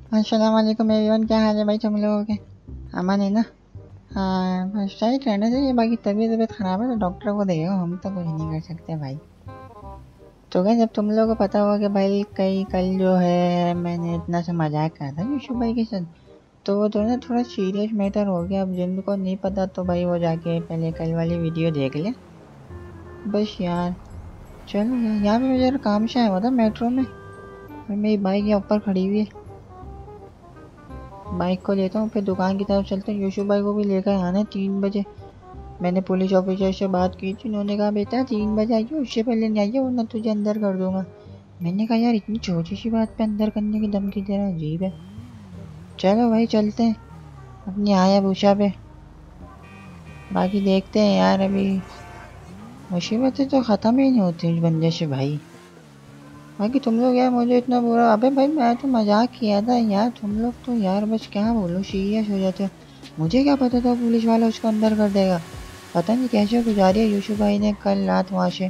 अस्सलाम वालेकुम एवरीवन, क्या हाल है भाई तुम लोगों के? अमन है ना? हाँ बस टाइट रहना चाहिए, बाकी तबीयत तबीयत ख़राब है तो डॉक्टर को देखो, हम तो कुछ नहीं कर सकते भाई। तो क्या, जब तुम लोगों को पता होगा कि भाई कई कल जो है मैंने इतना सा मजाक करा था यशु भाई के साथ, तो वो तो ना थोड़ा सीरियस मैटर हो गया। अब जिनको नहीं पता तो भाई वो जाके पहले कल वाली वीडियो देख ले। बस यार, चलो यार, यहाँ पे मैं जरा काम से आया हुआ था मेट्रो में, और मेरी बाइक यहाँ ऊपर खड़ी हुई है। बाइक को लेता हूँ, फिर दुकान की तरफ चलते हैं। यशु भाई को भी लेकर आना है 3 बजे। मैंने पुलिस ऑफिसर से बात की थी, उन्होंने कहा बेटा 3 बजे आइए, उससे पहले नहीं आइए वरना तुझे अंदर कर दूंगा। मैंने कहा यार इतनी छोटी सी बात पे अंदर करने की धमकी दे रहा है, अजीब है। चलो भाई चलते हैं अपनी आया भूषा पे। बाकी देखते हैं यार, अभी मुसीबतें तो ख़त्म ही नहीं होती इस बंदे से भाई। बाकी तुम लोग यार मुझे इतना बुरा, अबे भाई मैं तो मजाक किया था यार, तुम लोग तो यार बस क्या बोलो सीरियस हो जाते हो। मुझे क्या पता था पुलिस वाला उसको अंदर कर देगा। पता नहीं कैसे गुजारी है यूसुफ भाई ने कल रात वहाँ से।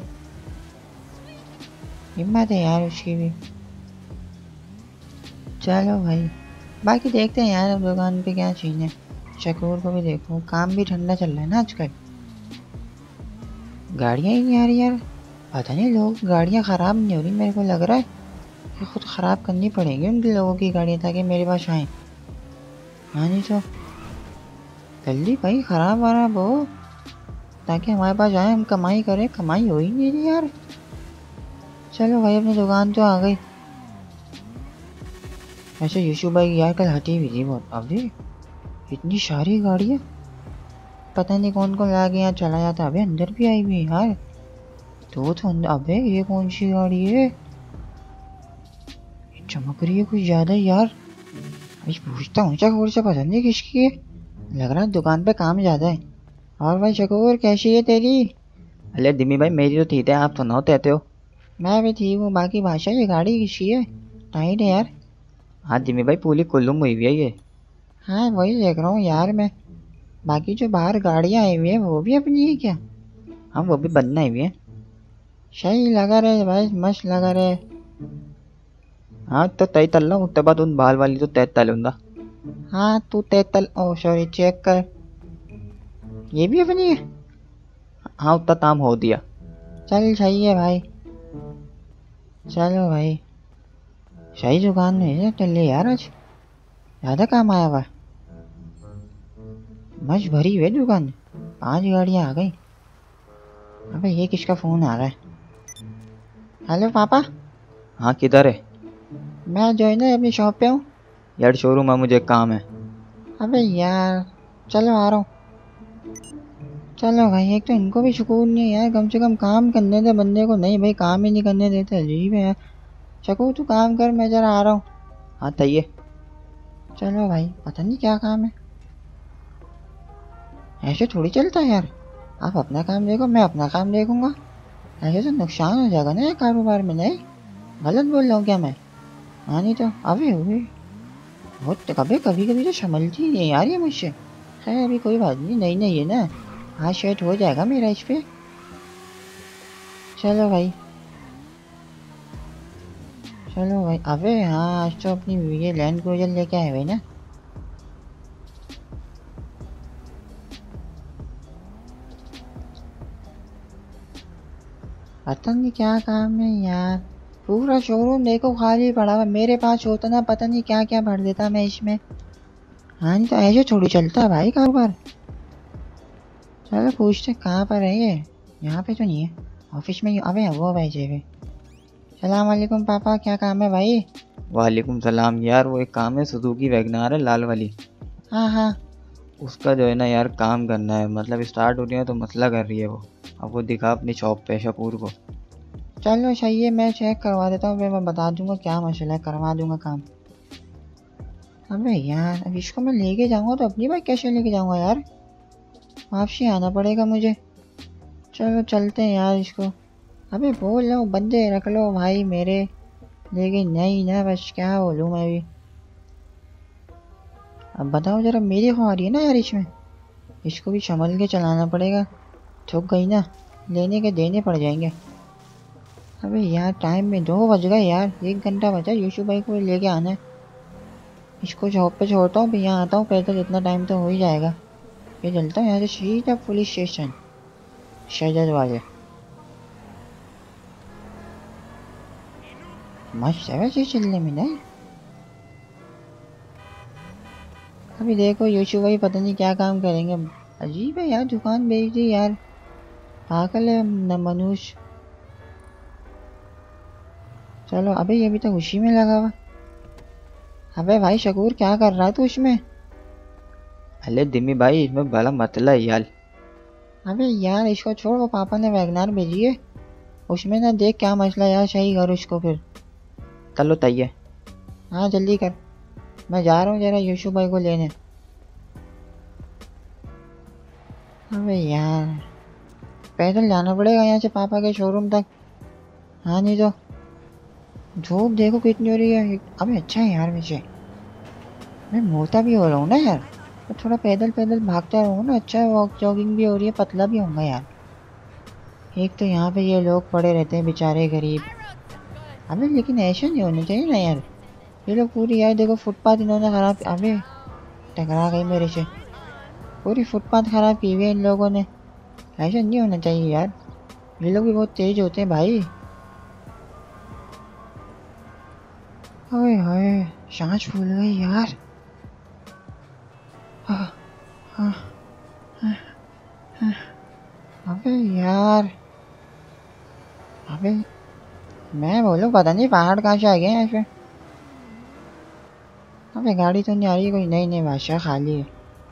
हिम्मत है यार उसकी भी। चलो भाई, बाकी देखते हैं यार अब दुकान पे क्या सीन है। शकूर को भी देखो, काम भी ठंडा चल रहा है ना आजकल। गाड़ियाँ ही नहीं आ रही यार। पता नहीं लोग गाड़ियाँ ख़राब नहीं हो रही, मेरे को लग रहा है कि खुद ख़राब करनी पड़ेगी उन लोगों की गाड़ियाँ ताकि मेरे पास आए। हाँ नहीं तो जल्दी भाई ख़राब वराब हो ताकि हमारे पास आए, हम कमाई करें। कमाई हो ही नहीं रही यार। चलो भाई अपनी दुकान तो आ गई। वैसे यशु भाई की यार कल हटी हुई थी बहुत। अबे इतनी सारी गाड़ियाँ, पता नहीं कौन कौन ला के यहाँ चला जाता। अबे अंदर भी आई हुई है यार। तो अंदर, अबे ये कौन सी गाड़ी है? ये चमक रही है कुछ ज़्यादा ही यार। अभी पूछता हूँ शकूर से, पता नहीं किसकी है। लग रहा है दुकान पे काम ज़्यादा है। और भाई शकूर कैसी है तेरी? अरे दिमी भाई, मेरी तो ठीक है, आप सुनाओ कहते हो। मैं भी ठीक हूँ। बाकी भाषा, ये गाड़ी किसकी है? टाइट है यार। हाँ दिमी भाई, पूरी कुल्लू हुई हुई है ये। हाँ वही देख रहा हूँ यार मैं। बाकी जो बाहर गाड़ियाँ आई हुई है वो भी अपनी है क्या? हाँ वो भी बनना ही हुई है। सही लगा रहे भाई, मस्त लगा रहे। हाँ तो तय तल रहा हूँ, उसके बाद उन बाल वाली तो तय तलूंगा। हाँ तू तेतल, ओ सॉरी, चेक कर। ये भी अपनी है? हाँ उतना काम हो दिया। चल सही है भाई। चलो भाई, सही दुकान में है चल ले यार आज। ज़्यादा काम आया हुआ। मस्त भरी हुई है दुकान। 5 गाड़ियाँ आ गई। अबे ये किसका फ़ोन आ रहा है? हेलो पापा। हाँ किधर है? मैं जो है ना अपनी शॉप पे हूँ। यार शोरूम है, मुझे काम है। अबे यार, चलो आ रहा हूँ। चलो भाई, एक तो इनको भी सुकून नहीं है यार, कम से कम काम करने दे बंदे को। नहीं भाई, काम ही नहीं करने देते, अजीब है यार। शकू तू काम कर, मैं जरा आ रहा हूँ। हाँ तय है। चलो भाई, पता नहीं क्या काम है। ऐसे थोड़ी चलता है यार। आप अपना काम देखो, मैं अपना काम देखूंगा। ऐसे तो नुकसान हो जाएगा ना ये कारोबार में। नहीं, गलत बोल रहा हूँ क्या मैं? हाँ नहीं तो। अबे अबे, बहुत कभी कभी कभी तो संभलती नहीं है यार ये मुझसे। खैर अभी कोई बात नहीं, नई नई है ना। हाँ सेट हो जाएगा मेरा इस पे। चलो भाई। चलो भाई, अबे हाँ आज तो अपनी ये लैंड क्रूजर लेके आए हुए ना। पता नहीं क्या काम है यार। पूरा शोरूम देखो खाली पड़ा हुआ, मेरे पास होता ना पता नहीं क्या क्या भर देता मैं इसमें। हाँ नहीं तो ऐसे थोड़ी चलता है भाई कारोबार। चलो पूछते कहाँ पर है ये। यहाँ पे तो नहीं है, ऑफिस में ही। अबे वो भाई जेबे। सलाम वालेकुम पापा, क्या काम है भाई? वालेकुम सलाम यार, वो एक काम है, सुजुकी वैगनार है लाल वाली। हाँ हाँ। उसका जो है ना यार काम करना है, मतलब स्टार्ट हो रही है तो मसला कर रही है वो। अब वो दिखा अपनी शॉप पे शकूर को। चलो सही है, मैं चेक करवा देता हूँ, फिर मैं बता दूंगा क्या मसला है, करवा दूंगा काम। अबे यार, अब इसको मैं लेके जाऊंगा तो अपनी बाइक कैसे लेके जाऊंगा यार? वापसी आना पड़ेगा मुझे। चलो चलते हैं यार इसको। अबे बोल रहा हूँ बंदे रख लो भाई मेरे। लेकिन नहीं ना, बस क्या बोलूँ मैं भी। अब बताओ जरा, मेरी खो आ रही है ना यार इसमें। इसको भी संभल के चलाना पड़ेगा। थक गई ना, लेने के देने पड़ जाएंगे। अबे यार टाइम में 2 बज गए यार, 1 घंटा बचा यूसुफ भाई को लेके आना है। इसको शॉप पे छोड़ता हूँ, फिर यहाँ आता हूँ पैदल, इतना टाइम तो हो ही जाएगा। फिर चलता हूँ यहाँ से सीधा पुलिस स्टेशन शहजाद वाले। मस्त है वैसे चलने में नहीं। अभी देखो यशु भाई पता नहीं क्या काम करेंगे। अजीब है यार, दुकान बेच दी यार, पागल है मनुष्य। चलो अबे ये भी तो उसी में लगा हुआ। अबे भाई शकूर क्या कर रहा है तू इसमें? अरे दिमी भाई इसमें भला मतला है यार। अबे यार इसको छोड़, वो पापा ने वैगनार भेजी है, उसमें ना देख क्या मसला यार, सही कर उसको फिर। चलो तैयार। हाँ जल्दी कर, मैं जा रहा हूँ जरा यशु भाई को लेने। अबे यार पैदल जाना पड़ेगा यहाँ से पापा के शोरूम तक। हाँ नहीं तो धूप देखो कितनी हो रही है। अबे अच्छा है यार, वैसे मैं मोटा भी हो रहा हूँ ना यार, तो थोड़ा पैदल पैदल भागता रहूँ ना, अच्छा है, वॉक जॉगिंग भी हो रही है, पतला भी होऊंगा यार। एक तो यहाँ पे ये लोग पड़े रहते हैं बेचारे गरीब। अबे लेकिन ऐसा नहीं होना चाहिए ना यार, ये लोग पूरी यार देखो फुटपाथ इन्होंने खराब। अबे टकरा गई मेरे से, पूरी फुटपाथ खराब की हुई है इन लोगों ने। ऐसा नहीं होना चाहिए यार, ये लोग भी बहुत तेज होते हैं भाई। ओए होए सांस फूल गई यार। हाँ, हाँ, हाँ, हाँ। अबे यार, अबे मैं बोलूँ पता नहीं पहाड़ कहाँ से आ गए हैं ऐसे। अबे गाड़ी तो नहीं आ रही, कोई नई नई भाषा खाली है।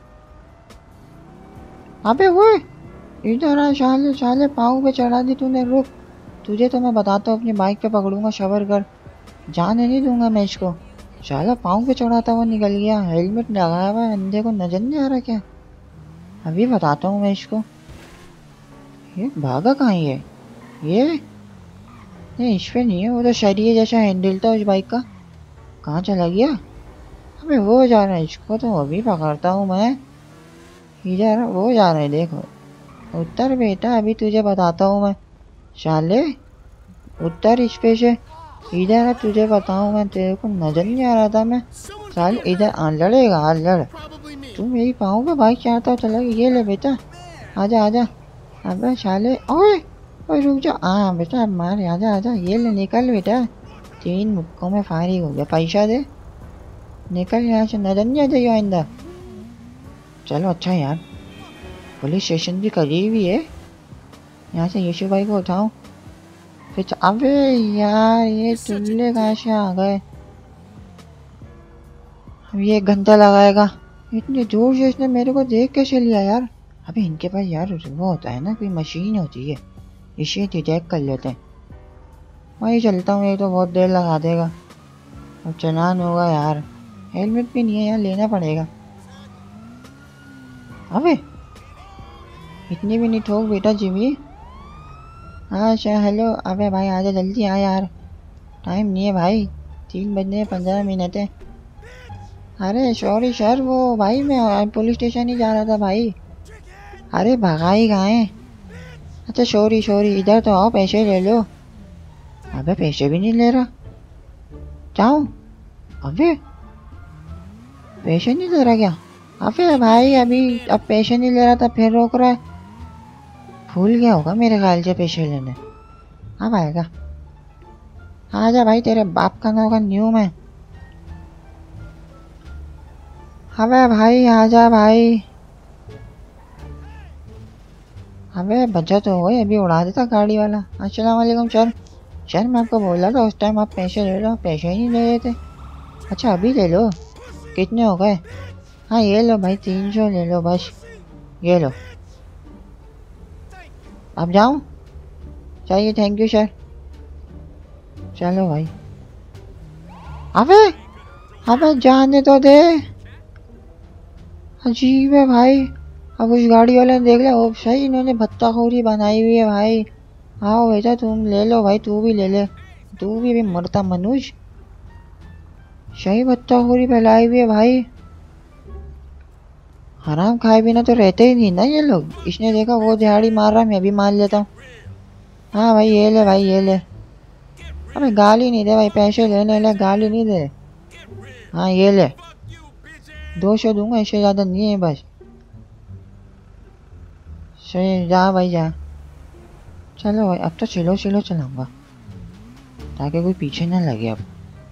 अबे वो इधर आ साले, साले पाँव पे चढ़ा दी तूने, रुक, तुझे तो मैं बताता हूँ अपनी बाइक पे पकड़ूंगा शबर कर, जाने नहीं दूंगा मैं इसको। साला पाँव पे चढ़ाता हुआ निकल गया, हेलमेट लगाया हुआ है, अंधे को नजर नहीं आ रहा क्या? अभी बताता हूँ मैं इसको। ये भागा कहाँ है ये? नहीं इस पे नहीं है, वो तो शरीर जैसा हैंडल था उस बाइक का, कहाँ चला गया? अबे वो जा रहा है, इसको तो अभी पकड़ता हूँ मैं। इधर वो जा रहा है देखो, उत्तर बेटा अभी तुझे बताता हूँ मैं। साले उत्तर इस पे से, इधर तुझे बताऊँ मैं, तेरे को नजर नहीं आ रहा था मैं। साले इधर आ, लड़ेगा आ लड़। तू मेरी पाँव पे बाइक चाहता हो, चला ये ले बेटा, आजा आजा। अबे साले ओए ओए रुक जा, हाँ बेटा अब मार, आजा आजा, ये ले निकल बेटा, 3 मुक्कों में फायरिंग हो गया, पैसा दे, निकल यहाँ से, नजर नहीं आ जाइए आइंदा। चलो अच्छा यार, पुलिस स्टेशन भी करीब ही है, यहाँ से यशु भाई को उठाऊं फिर। अबे यार ये चुल्ले कहाँ से आ गए? अब ये 1 घंटा लगाएगा, इतनी दूर से इसने मेरे को देख कैसे लिया यार? अबे इनके पास यार वो होता है ना, कोई मशीन होती है, इसे डिटेक्ट कर लेते हैं। वही चलता हूँ, ये तो बहुत देर लगा देगा, अब चलान होगा यार। हेलमेट भी नहीं है यार, लेना पड़ेगा। अबे इतनी भी नहीं ठोक बेटा जिमी। हाँ अच्छा हेलो, अबे भाई आजा जल्दी आ यार, टाइम नहीं है भाई, 3 बजने 15 मिनट है। अरे सॉरी सर, वो भाई मैं पुलिस स्टेशन ही जा रहा था भाई। अरे भगाई कहाँ है? अच्छा सॉरी सॉरी, इधर तो आओ पैसे ले लो। अबे पैसे भी नहीं ले रहा, जाऊँ? अबे पैसे नहीं ले रहा क्या? अबे भाई अभी अब पैसे नहीं ले रहा था फिर रोक रहा है, भूल गया होगा मेरे ख्याल से पैसे लेने। अब आएगा, आजा भाई, तेरे बाप का नाम का न्यू में। अबे भाई आजा भाई। अबे बचा तो हो, अभी उड़ा देता गाड़ी वाला। अस्सलाम वालेकुम सर, सर मैं आपको बोला था उस टाइम आप पैसे ले लो, पैसे ही नहीं ले रहे थे। अच्छा अभी ले लो, कितने हो गए? हाँ ये लो भाई, 300 ले लो बस, ये लो। अब जाऊँ? चाहिए, थैंक यू सर। चलो भाई। अबे अबे जाने तो दे, अजीब है भाई। अब उस गाड़ी वाले ने देख लिया, वो सही इन्होंने भत्ताखोरी बनाई हुई है भाई। आओ बेटा तुम ले लो भाई, तू भी ले ले, तू भी मरता मनुष्य, सही भत्ताखोरी फैलाई हुई है भाई। हराम खाए बिना तो रहते ही नहीं ना ये लोग। इसने देखा वो दिहाड़ी मार रहा, मैं भी मार लेता हूँ। हाँ भाई ये ले भाई ये ले। अबे गाली नहीं दे भाई, पैसे लेने ले, गाली नहीं दे। हाँ ये ले, 200 दूंगा, इससे ज़्यादा नहीं है बस। सही, जा भाई जा। चलो भाई, अब तो स्लो स्लो चलाऊंगा ताकि कोई पीछे ना लगे। अब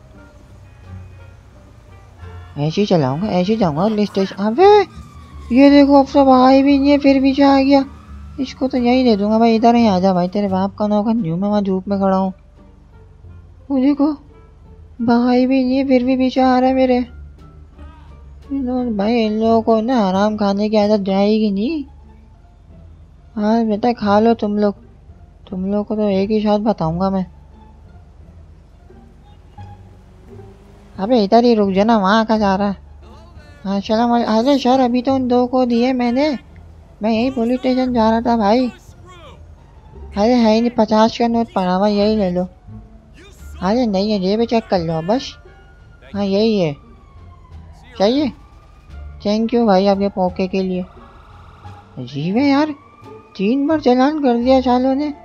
ऐसे ही चलाऊंगा, ऐसे ही जाऊंगा पुलिस स्टेशन। अबे ये देखो, अब तो भाई भी नहीं है, फिर पीछे आ गया। इसको तो यही दे दूंगा भाई। इधर ही आ जा भाई, तेरे बाप का नौकर नहीं हूँ मैं, वहाँ धूप में खड़ा हूँ। वो देखो, भाई भी नहीं है, फिर भी पीछे आ रहा है मेरे। भाई इन लोगों को ना आराम खाने की आदत जाएगी नहीं। हाँ बेटा, खा लो तुम लोग। तुम लोग को तो एक ही साथ बताऊंगा मैं। अबे इधर ही रुक जाना, वहाँ का जा रहा है। हाँ चलो। अरे सर, अभी तो उन दो को दिए मैंने। मैं यही पुलिस स्टेशन जा रहा था भाई। अरे है ही नहीं, 50 का नोट पड़ा हुआ, यही ले लो। अरे नहीं है, जेब चेक कर लो बस। हाँ यही है, चाहिए। थैंक यू भाई आपके मौके के लिए। अजीब है यार, 3 बार चालान कर दिया सालों ने।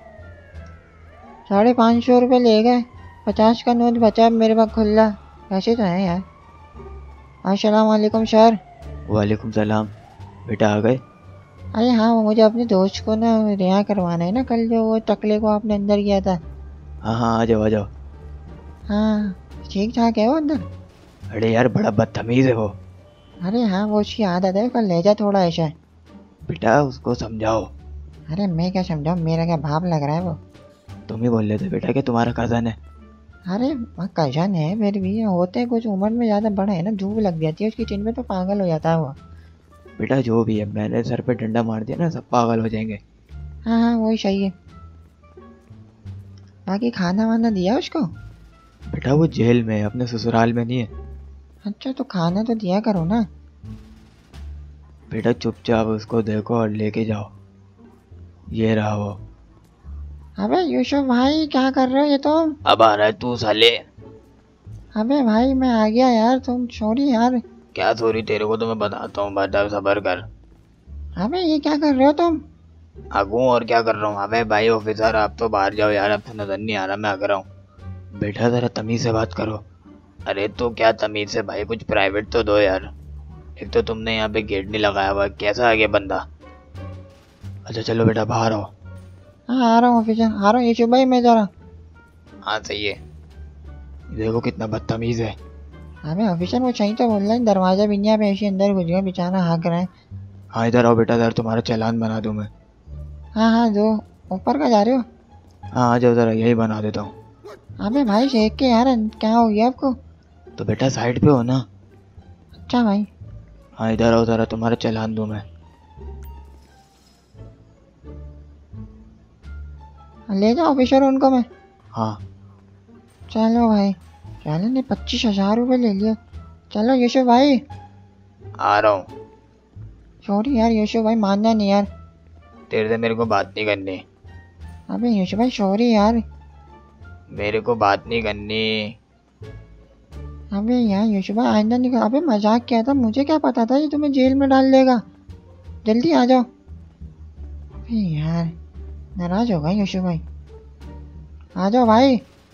550 रुपये ले गए। 50 का नोट बचा अब मेरे पास खुला। ऐसे तो है यार। अस्सलाम वालेकुम सर। वालेकुम सलाम। बेटा आ गए? अरे हाँ, वो मुझे अपने दोस्त को ना रिहा करवाना है ना, कल जो वो टकले को आपने अंदर किया था। हाँ हाँ, आ जाओ आ जाओ। हाँ, ठीक ठाक है वो अंदर। अरे यार, बड़ा बदतमीज है वो। अरे हाँ, वो उसकी आदत है, उसका लहजा थोड़ा ऐसा है। बेटा उसको समझाओ। अरे मैं क्या समझाऊँ, मेरा क्या बाप लग रहा है वो। तुम ही बोल रहे थे बेटा कि तुम्हारा कज़न है। अरे कजन है, फिर भी होते कुछ उम्र में ज़्यादा बड़ा है ना, धूप लग जाती है उसकी चिन में तो पागल हो जाता है वो। बेटा जो भी है, मैंने सर पे डंडा मार दिया ना, सब पागल हो जाएंगे। हाँ हाँ, वही सही है। बाकी खाना वाना दिया उसको? बेटा वो जेल में है, अपने ससुराल में नहीं है। अच्छा, तो खाना तो दिया करो ना। बेटा चुपचाप उसको देखो और लेके जाओ। ये रहा वो। अबे यूसुफ भाई, क्या कर रहे हो ये तुम? अब आ रहा है तू साले। अबे भाई मैं आ गया यार, तुम सॉरी यार। क्या सॉरी, तेरे को तो मैं बताता हूँ, बता, सबर कर। अबे ये क्या कर रहे हो तुम? आगू और क्या कर रहा हूँ? अबे भाई ऑफिसर, आप तो बाहर जाओ यार, अब तो नजर नहीं आ रहा, मैं आ रहा हूँ। बेटा जरा तमीज से बात करो। अरे तो क्या तमीज से भाई, कुछ प्राइवेट तो दो यार। एक तो तुमने यहाँ पे गेट नहीं लगाया हुआ, कैसा आ गया बंदा? अच्छा चलो बेटा बाहर आओ। हाँ आ रहा हूँ ऑफिसर, आ रहा हूँ यूसुफ भाई मैं जरा। हाँ सही है। देखो कितना बदतमीज है। अबे ऑफिसर, वो सही तो बोल रहा है, दरवाजा भी नहीं, पे ऐसे अंदर घुस गया बेचारा, हाँक रहा है। हाँ इधर आओ बेटा, इधर तुम्हारा चालान बना दूँ मैं। हाँ हाँ, जो ऊपर का जा रहे हो? हाँ आ जाओ, जरा यही बना देता हूँ। अबे भाई शेख के यार, क्या हो गया आपको? तो बेटा साइड पे हो ना। अच्छा भाई। हाँ इधर आओ, जरा तुम्हारा चालान दूँ मैं। ले जाओ ऑफिसर उनको मैं। हाँ। चलो भाई, चलो ने 25,000 रुपये ले लिए। चलो यूसुफ भाई। आ रहा हूँ। सॉरी यार यूसुफ भाई, मानना नहीं यार। तेरे से मेरे को बात नहीं करनी। अबे यूसुफ भाई सॉरी यार। मेरे को बात नहीं करनी। अबे यार यूसुफ भाई, आइंदा नहीं कर। अबे मजाक किया था, मुझे क्या पता था ये तुम्हें जेल में डाल देगा। जल्दी आ जाओ। अबे यार, नाराज हो गए यूसुफ भाई। आ जाओ भाई।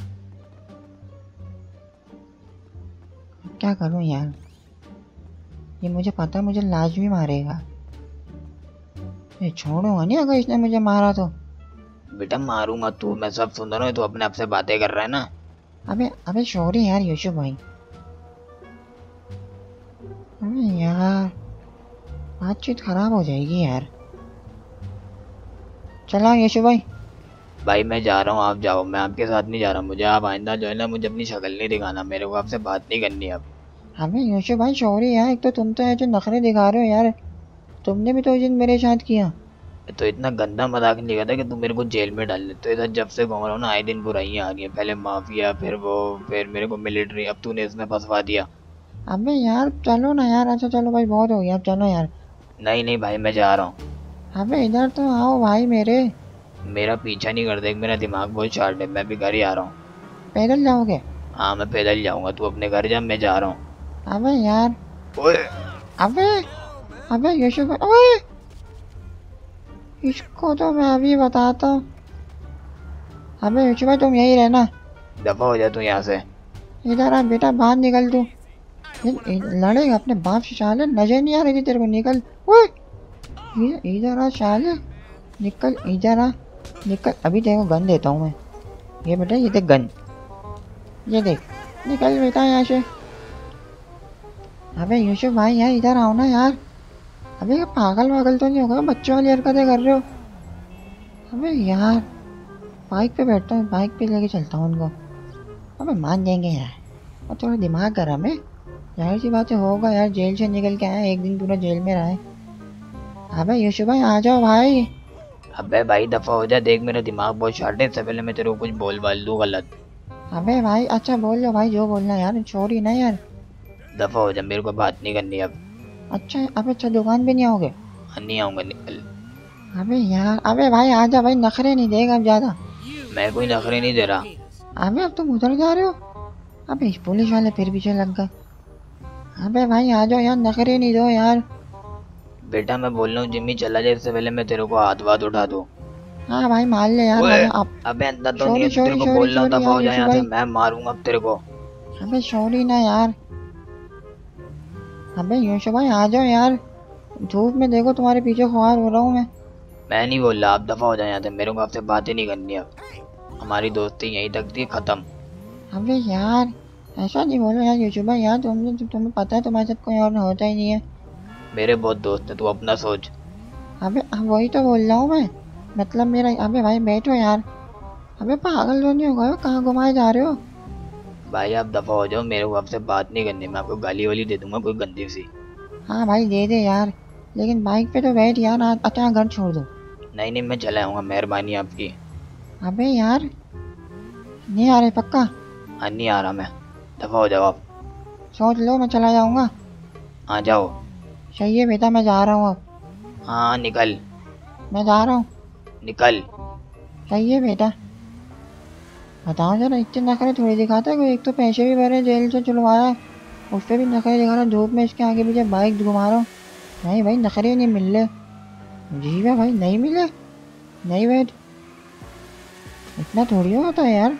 क्या करूं यार, ये मुझे पता है मुझे लाजमी मारेगा। ये छोड़ूंगा नहीं अगर इसने मुझे मारा तो। बेटा मारू मत तू, मैं सब सुन रहा हूँ, तू अपने आप से बातें कर रहा है ना। अबे अबे सॉरी यार यूसुफ भाई। अबे यार, बातचीत खराब हो जाएगी यार। चला यूसुफ भाई। भाई मैं जा रहा हूँ, आप जाओ, मैं आपके साथ नहीं जा रहा। मुझे आप आइंदा जो है ना, मुझे अपनी शक्ल नहीं दिखाना, मेरे को आपसे बात नहीं करनी अब। अबे यूसुफ भाई सॉरी यार, एक तो तुम तो ऐसे नखरे दिखा रहे हो यार। तुमने भी तो उस दिन मेरे साथ किया। तो इतना गंदा मजाक नहीं करता कि तू मेरे को जेल में डाल दे। तो इधर जब से घूम रहा हूँ ना, आए दिन बुराइयां आ गई हैं। पहले माफिया, फिर वो, फिर मेरे को मिलिट्री, अब तूने इसमें फंसवा दिया। अबे यार चलो ना यार। अच्छा चलो भाई, बहुत हो गया, अब चलो यार। नहीं नहीं भाई, मैं जा रहा हूँ। अबे इधर तो आओ भाई मेरे। मेरा पीछा नहीं कर दे, मेरा दिमाग बहुत शार्प है, मैं भी घर ही आ रहा हूँ। पैदल जाओगे? हाँ मैं पैदल जाऊंगा, तू अपने घर जा, मैं जा रहा हूँ। अबे यार। ओए। अबे अबे यूसुफ भाई, ओए इसको तो मैं अभी बताता हूँ। अबे यूसुफ भाई तुम यही रहना। दफा हो जा तू यहाँ से। इधर आ बेटा, बाहर निकल तू। लड़ेगा अपने बाप से साले, नजर नहीं आ रही थी तेरे को? निकल। ओए इधर आ साले, निकल इधर आ, निकल। अभी देखो गन देता हूँ मैं। ये बेटा ये देख गन, ये देख। निकल बेटा यहाँ से। अबे यूसुफ भाई यार इधर आओ ना यार। अबे ये पागल वागल तो नहीं होगा? बच्चों वाली हरकतें कर रहे हो। अबे यार बाइक पे बैठता हूँ, बाइक पे लेके चलता हूँ उनको। अबे मान जाएंगे यार, और थोड़ा दिमाग गरम है। जाहिर सी बात है होगा यार, जेल से निकल के आया, एक दिन पूरा जेल में रहा है। अबे यूसुफ भाई आ जाओ भाई। अबे भाई दफा हो जा, देख मेरा दिमाग बहुत शार्ट है, इससे पहले मैं तेरे को कुछ बोल बाल दूँ गलत। अबे भाई अच्छा बोल लो भाई, जो बोलना यार, छोड़ी ना यार। दफा हो जा, मेरे को बात नहीं करनी अब। अच्छा अबे अच्छा दुकान पे नहीं आओगे? नहीं आऊँगा, निकल। अबे यार, अबे भाई आजा भाई, नखरे नहीं देगा अब ज़्यादा। मैं कोई नखरे नहीं दे रहा। अबे अब तुम उधर जा रहे हो। अबे इस पुलिस वाले फिर पीछे लग गए। अबे भाई आ जाओ यार, नखरे नहीं दो यार। बेटा मैं बोल रहा हूँ जिम्मी चला जाए, इससे पहले मैं तेरे को हाथ वाथ उठा दूँ। हाँ भाई मान ले यार, ओए, आप। अबे अंदर तो नहीं सॉरी है, तेरे सॉरी को सॉरी बोल रहा हूँ सॉरी दफा यार हो जाए यूसुफ यहाँ से, भाई। मैं मारूंगा अब तेरे को। अबे सॉरी ना यार। अबे यूसुफ भाई आ जाओ यार, धूप में देखो तुम्हारे पीछे ख्वार हो रहा हूँ मैं नहीं बोल रहा, आप दफा हो जाए यहाँ से, मेरे को आपसे बात ही नहीं करनी अब। हमारी दोस्ती यहीं तक थी, खत्म। अबे यार ऐसा नहीं बोलो यार यूसुफ भाई, यार तुम्हें पता है तुम्हारे साथ कोई और होता ही नहीं है। मेरे बहुत दोस्त है, तू अपना सोच। अबे वही तो बोल रहा हूँ मैं, मतलब मेरा। अबे भाई बैठो यार। अबे पागल तो नहीं हो गए हो? कहाँ घुमाए जा रहे हो? भाई आप दफा हो जाओ, मेरे को आपसे बात नहीं करनी, मैं आपको गाली वाली दे दूंगा कोई गंदी सी। हाँ भाई दे दे यार, लेकिन बाइक पे तो बैठ यार, अच्छा घर छोड़ दो। नहीं नहीं, मैं चला आऊँगा, मेहरबानी आपकी। अबे यार नहीं आ रहे पक्का? हाँ नहीं आ रहा मैं, दफा हो जाओ आप। सोच लो, मैं चला जाऊँगा। आ जाओ। सही है बेटा, मैं जा रहा हूँ अब। हाँ निकल। मैं जा रहा हूँ। निकल। सही है बेटा। बताओ जरा, इतने नखरे थोड़ी दिखाता है कोई। एक तो पैसे भी भरे, जेल से चुलवाया, उस पर भी नखरे दिखा रहा, धूप में इसके आगे पीछे बाइक घुमा रहा हूँ। नहीं भाई नखरे नहीं मिल रहे। जी भाई नहीं मिले, नहीं बैठ, इतना थोड़ी होता है यार।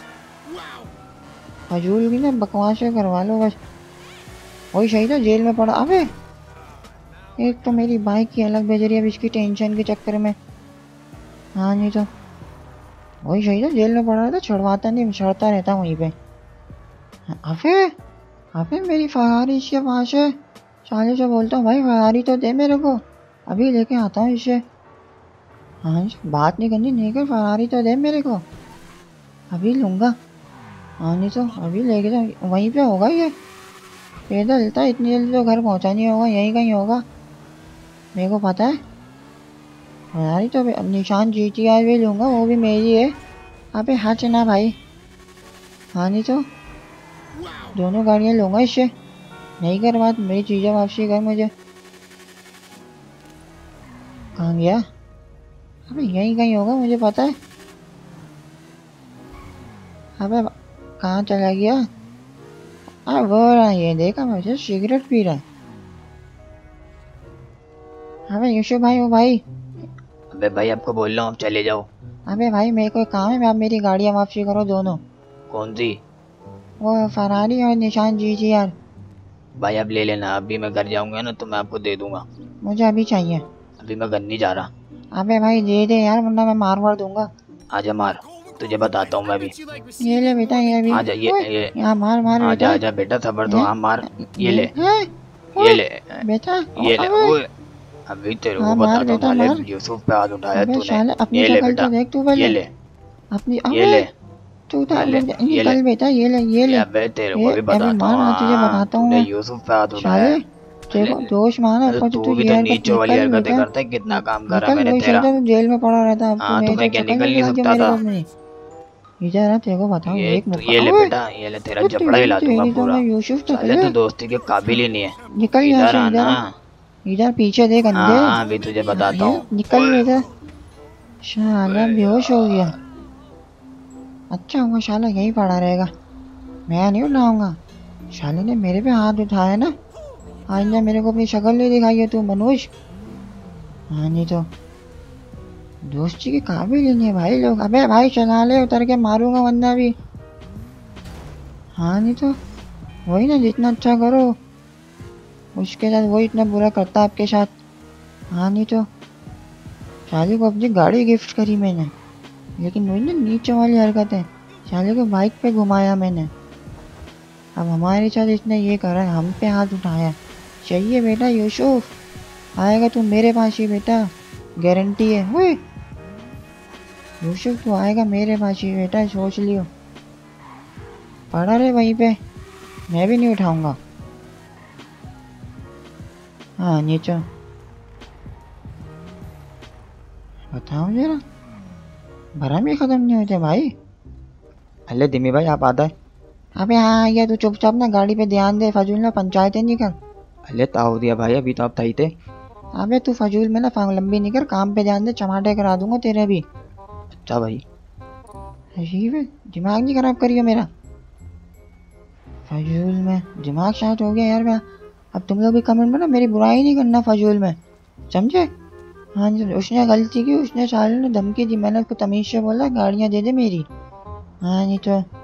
फजूल भी ना बकवासें करवा लो बस। वही सही था, जेल में पड़ा। अबे एक तो मेरी बाइक की अलग भेज रही है अब इसकी टेंशन के चक्कर में। हाँ नहीं तो वही सही था, जेल में पड़ा रहता, छुड़वाता नहीं, छड़ता रहता वहीं पे। अबे अबे मेरी फरारी इसके पास है। साले से बोलता हूँ भाई फरारी तो दे मेरे को, अभी लेके आता हूँ इसे। हाँ बात नहीं करनी, नहीं कर, फरारी तो दे मेरे को, अभी लूँगा। हाँ नहीं तो अभी लेके जाओ, वहीं पे होगा ये, पैदल चलता है, इतनी जल्दी तो घर पहुँचा नहीं होगा, यहीं कहीं होगा, मेरे को पता है। फरारी तो निशान GTR भी लूँगा, वो भी मेरी है। अबे हाँ चना भाई। हाँ नहीं तो दोनों गाड़ियाँ लूँगा इससे। नहीं कर बात, मेरी चीज़ें वापसी कर मुझे। कहाँ गया? अबे यहीं कहीं होगा, मुझे पता है। अबे कहाँ चला गया? अरे वो रहा, ये देखा मुझे, सिगरेट पी रहा है। अबे यूसुफ भाई, ओ भाई। अबे भाई आपको बोल रहा हूँ, आप चले जाओ। अबे भाई मेरे को एक काम है, आप मेरी गाड़ियाँ वापसी करो दोनों। कौन सी? वो फरारी और निशान GTR। भाई आप ले लेना, अभी मैं घर जाऊंगा ना तो मैं आपको दे दूंगा। मुझे अभी चाहिए। अभी मैं घर नहीं जा रहा। अबे भाई दे दे यार, वरना मैं मार मार दूंगा। आजा मार, तुझे बताता हूँ मैं भी। ये ले बेटा, ये भी। आजा ये यहाँ मार मार बेटा। आजा आजा बेटा, सबर तो, हाँ मार। ये ले, है ये ले, बेटा। ये ले। अबे ओए अभी तेरे को हाँ मार बताता हूँ, बेटा साले मार। यूसुफ पे हाथ उठाया अबे तूने। साले अपनी ये ले शक्ल बेटा, तो देख तू ये पहले ले, अपनी। ये अबे ले, तू तो ये ले, ये ले। निकल बेटा, ये ले ये ले। अबे तेरे को भी अभी बताता मार, मैं तुझे हूँ, बताता हूँ तूने मैं। यूसुफ पे हाथ उठाया साले है। तेरे को दोष माना, अरे ऊपर से तू तू भी ये तो हरकत। नीचों वाली निकल हरकतें बेटा, करता है, कितना काम करा निकल। मैंने वही सही तेरा। था, तू जेल में पड़ा रहता, अब तू हाँ तो मेरी मैं तो क्या शक्ल निकल नहीं नहीं दिखाई जो सकता मेरे था? को अपनी। इधर आ, तेरे को बताऊँ ये एक तो मुक्का। ये ले ओए बेटा, ये ले, तेरा तो जबड़ा हिला दूंगा तेरी तो पूरा। मैं यूसुफ तो साले तू दोस्ती के काबिल ही नहीं है। निकल यहाँ इधर से, आना। इधर इधर पीछे देख हाँ अंधे। हाँ अभी तुझे बताता ये हूँ। निकल ओए, बेटा। शाला ओए बेहोश हो गया। यार। अच्छा हुआ शाला यहीं पड़ा रहेगा, मैं नहीं उठाऊंगा। शाले ने मेरे पे हाथ उठाया ना, आइंदा मेरे को अपनी शक्ल नहीं दिखाई है तू मनुष्य। हाँ नहीं तो दोस्ती के काबिल ही नहीं है भाई लोग। अबे भाई चला ले, उतर के मारूंगा वरना भी। हाँ नहीं तो वही ना, जितना अच्छा करो उसके साथ वही इतना बुरा करता है आपके साथ। हाँ नहीं तो, शादी को अपनी गाड़ी गिफ्ट करी मैंने, लेकिन वही ना नीचे वाली हरकत है, शादी को बाइक पे घुमाया मैंने। अब हमारे साथ इसने ये करा है, हम पे हाथ उठाया। चाहिए बेटा यूसुफ, आएगा तू मेरे पास ही बेटा, गारंटी है। ओए यूसुफ, तू आएगा मेरे पास ही बेटा, सोच लियो। पड़ा रहे वहीं पे, मैं भी नहीं उठाऊंगा। हाँ नीचे बताओ जरा, भरम ही खत्म नहीं होते भाई। अरे दिमी भाई आप आता है। अबे हाँ ये तू चुपचाप ना गाड़ी पे ध्यान दे, फजूल ना पंचायतें नहीं कर। अरे ताऊ दिया भाई, अभी तो आप थी थे। अबे तू फजूल में ना फांग लंबी नहीं कर, काम पे ध्यान दे, चमाटे करा दूंगा तेरे भी। अच्छा भाई। अजीब है, दिमाग नहीं खराब करियो मेरा। फजूल में दिमाग शायद हो गया यार मैं। अब तुम लोग भी कमेंट में ना मेरी बुराई नहीं करना फजूल में, समझे। हाँ जी, उसने गलती की, उसने साले ने धमकी दी, मैंने उसको तमीज से बोला गाड़ियाँ दे दे मेरी। हाँ नहीं तो